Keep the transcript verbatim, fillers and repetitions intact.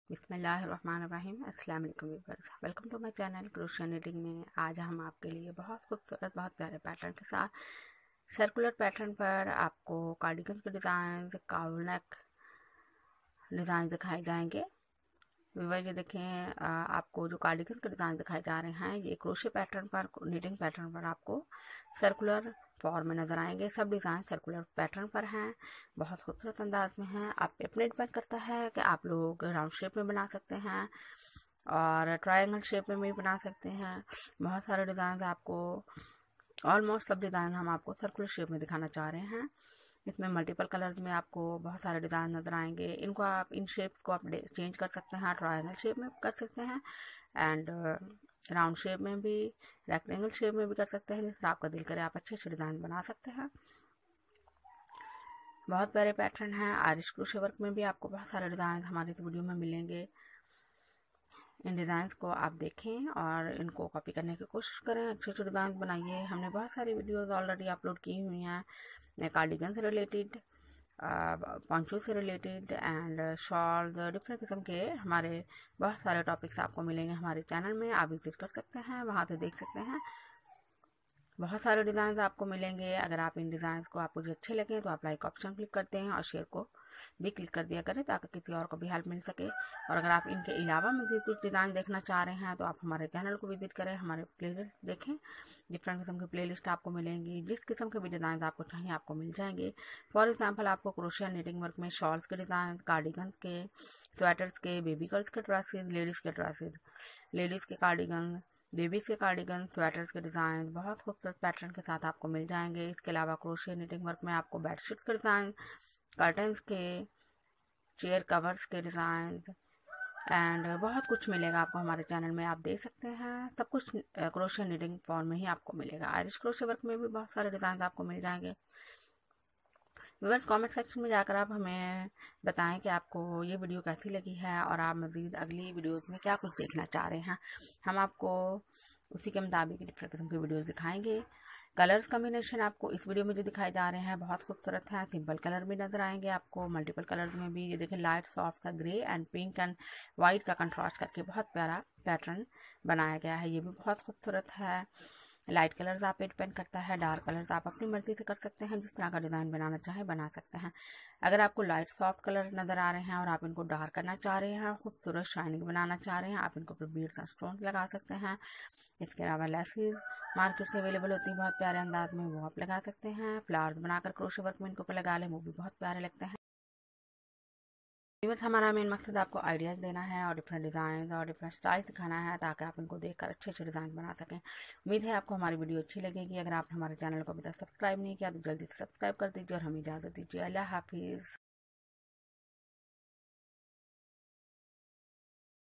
बिस्मिल्लाहिर्रहमानिर्रहीम। अस्सलाम वालेकुम viewers, welcome to my channel crochet knitting में। आज हम आपके लिए बहुत खूबसूरत बहुत प्यारे पैटर्न के साथ सर्कुलर पैटर्न पर आपको कार्डिगन के डिज़ाइन, काउल नेक डिज़ाइन दिखाए जाएंगे। व्यूअर्स ये देखें, आपको जो कार्डिगन के डिज़ाइन दिखाए जा रहे हैं ये क्रोशिया पैटर्न पर, निटिंग पैटर्न पर आपको सर्कुलर फॉर्म में नज़र आएंगे। सब डिज़ाइन सर्कुलर पैटर्न पर हैं, बहुत खूबसूरत अंदाज में हैं। आप अपने डिपेंड करता है कि आप लोग राउंड शेप में बना सकते हैं और ट्रायंगल शेप में भी बना सकते हैं। बहुत सारे डिज़ाइन आपको, ऑलमोस्ट सब डिज़ाइन हम आपको सर्कुलर शेप में दिखाना चाह रहे हैं। इसमें मल्टीपल कलर्स में आपको बहुत सारे डिज़ाइन नज़र आएंगे। इनको आप, इन शेप्स को आप चेंज कर सकते हैं, ट्रायंगल शेप में कर सकते हैं एंड राउंड शेप में भी, रेक्टेंगल शेप में भी कर सकते हैं। जिस तरह आपका दिल करे आप अच्छे अच्छे डिज़ाइन बना सकते हैं। बहुत प्यारे पैटर्न हैं। आयरिश क्रोशे वर्क में भी आपको बहुत सारे डिज़ाइन हमारी इस वीडियो में मिलेंगे। इन डिज़ाइंस को आप देखें और इनको कॉपी करने की कोशिश करें, अच्छे अच्छे डिज़ाइन बनाइए। हमने बहुत सारी वीडियोस ऑलरेडी अपलोड की हुई हैं कार्डिगन से रिलेटेड, पंचो से रिलेटेड एंड शॉल, डिफरेंट किस्म के हमारे बहुत सारे टॉपिक्स आपको मिलेंगे हमारे चैनल में। आप विजिट कर सकते हैं, वहाँ से देख सकते हैं। बहुत सारे डिज़ाइन आपको मिलेंगे। अगर आप इन डिज़ाइन को आपको जो अच्छे लगे तो आप लाइक ऑप्शन क्लिक करते हैं और शेयर को भी क्लिक कर दिया करें ताकि किसी और को भी हेल्प मिल सके। और अगर आप इनके अलावा मज़ीद कुछ डिज़ाइन देखना चाह रहे हैं तो आप हमारे चैनल को विजिट करें, हमारे प्लेलिस्ट देखें। डिफरेंट किस्म की प्लेलिस्ट आपको मिलेंगी, जिस किस्म के भी डिज़ाइन आपको चाहिए आपको मिल जाएंगे। फॉर एग्जांपल आपको क्रोशिया निटिंग वर्क में शॉल्स के डिज़ाइन, कार्डिगन के, स्वेटर्स के, बेबी गर्ल्स के ड्रेसेस, लेडीज़ के ड्रेसेस, लेडीज़ के कार्डिगन, बेबीज के कार्डिगन, स्वेटर्स के डिज़ाइन बहुत खूबसूरत पैटर्न के साथ आपको मिल जाएंगे। इसके अलावा क्रोशिया निटिंग वर्क में आपको बेडशीट के डिज़ाइन, कर्टन्स के, चेयर कवर्स के डिज़ाइन एंड बहुत कुछ मिलेगा आपको हमारे चैनल में। आप देख सकते हैं सब कुछ क्रोशिया निटिंग फॉर्म में ही आपको मिलेगा। आयरिश क्रोशिया वर्क में भी बहुत सारे डिज़ाइन आपको मिल जाएंगे। व्यूअर्स, कमेंट सेक्शन में जाकर आप हमें बताएं कि आपको ये वीडियो कैसी लगी है और आप मज़ीद अगली वीडियोस में क्या कुछ देखना चाह रहे हैं। हम आपको उसी के मुताबिक डिफरेंट किस्म की वीडियोस दिखाएंगे। कलर्स कम्बिनेशन आपको इस वीडियो में जो दिखाए जा रहे हैं बहुत खूबसूरत है। सिंपल कलर भी नज़र आएंगे आपको, मल्टीपल कलर्स में भी। ये देखें, लाइट सॉफ्ट सा grey and pink and white का कंट्रास्ट करके बहुत प्यारा पैटर्न बनाया गया है। ये भी बहुत खूबसूरत है। लाइट कलर्स आप पे डिपेंड करता है, डार्क कलर्स आप अपनी मर्जी से कर सकते हैं, जिस तरह का डिज़ाइन बनाना चाहे बना सकते हैं। अगर आपको लाइट सॉफ्ट कलर नज़र आ रहे हैं और आप इनको डार्क करना चाह रहे हैं, खूबसूरत शाइनिंग बनाना चाह रहे हैं, आप इनको फिर बीड्स और स्टोन लगा सकते हैं। इसके अलावा लेसेस मार्केट से अवेलेबल होती हैं बहुत प्यारे अंदाज में, वो आप लगा सकते हैं। फ्लावर्स बनाकर क्रोशे वर्क में इनको पर लगा लें, वो भी बहुत प्यारे लगते हैं। बस हमारा मेन मकसद आपको आइडियाज़ देना है और डिफरेंट डिज़ाइन और डिफरेंट स्टाइल दिखाना है ताकि आप इनको देखकर अच्छे अच्छे डिज़ाइन बना सकें। उम्मीद है आपको हमारी वीडियो अच्छी लगेगी। अगर आपने हमारे चैनल को अभी तक सब्सक्राइब नहीं किया तो जल्दी से सब्सक्राइब कर दीजिए और हमें इजाज़त दीजिए। अल्लाह हाफिज़।